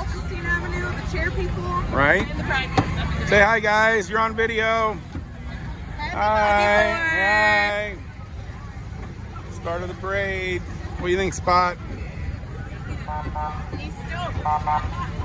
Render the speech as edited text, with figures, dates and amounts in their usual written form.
Christine Avenue, the chair people, right? and the pride people. Say hi, guys. You're on video. Hi. Hi. Start of the parade. What do you think, Spot? He's stoked.